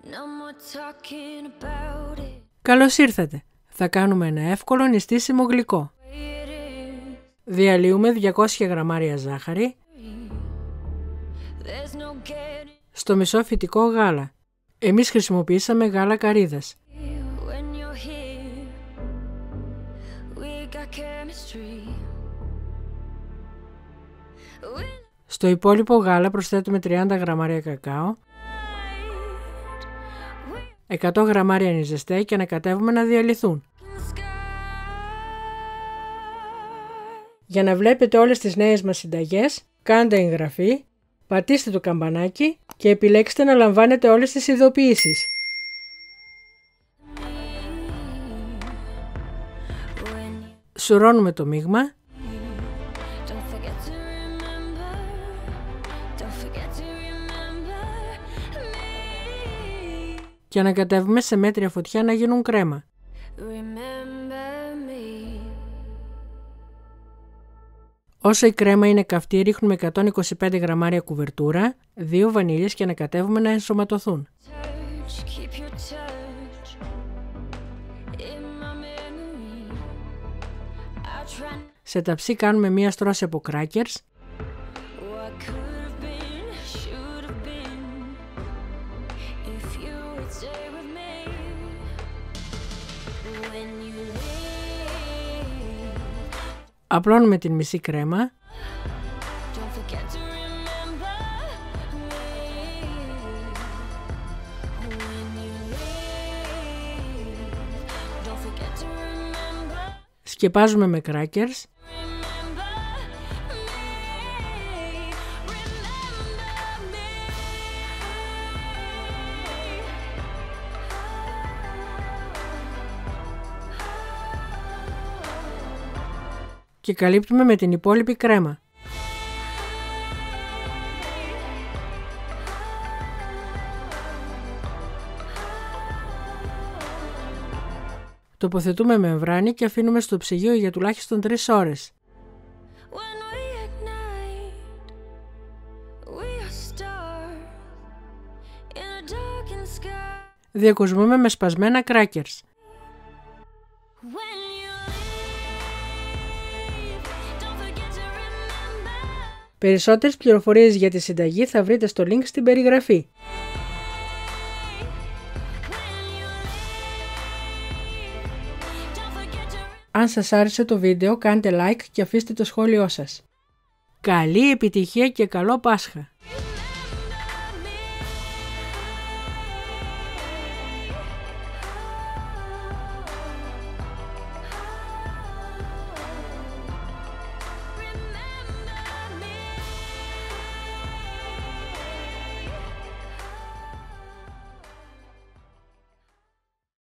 Καλώς ήρθατε. Θα κάνουμε ένα εύκολο νηστίσιμο γλυκό. Διαλύουμε 200 γραμμάρια ζάχαρη στο μισό φυτικό γάλα. Εμείς χρησιμοποιήσαμε γάλα καρύδας. Στο υπόλοιπο γάλα προσθέτουμε 30 γραμμάρια κακάο, 100 γραμμάρια ανιζεστέ και ανακατεύουμε να διαλυθούν. Για να βλέπετε όλες τις νέες μας συνταγές, κάντε εγγραφή, πατήστε το καμπανάκι και επιλέξτε να λαμβάνετε όλες τις ειδοποιήσεις. Σουρώνουμε το μείγμα και ανακατεύουμε σε μέτρια φωτιά να γίνουν κρέμα. Όσο η κρέμα είναι καυτή, ρίχνουμε 125 γραμμάρια κουβερτούρα, 2 βανίλιες και ανακατεύουμε να ενσωματωθούν. Σε ταψί κάνουμε μία στρώση από κράκερς απλώνουμε την μισή κρέμα σκεπάζουμε με κράκερς και καλύπτουμε με την υπόλοιπη κρέμα. Τοποθετούμε μεμβράνη και αφήνουμε στο ψυγείο για τουλάχιστον 3 ώρες. Διακοσμούμε με σπασμένα κράκερς. Περισσότερες πληροφορίες για τη συνταγή θα βρείτε στο link στην περιγραφή. Αν σας άρεσε το βίντεο, κάντε like και αφήστε το σχόλιο σας. Καλή επιτυχία και καλό Πάσχα!